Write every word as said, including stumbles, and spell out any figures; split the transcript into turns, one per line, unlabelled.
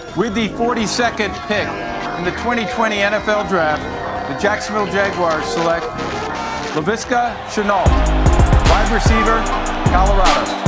With the forty-second pick in the twenty twenty N F L Draft, the Jacksonville Jaguars select Laviska Shenault, wide receiver, Colorado.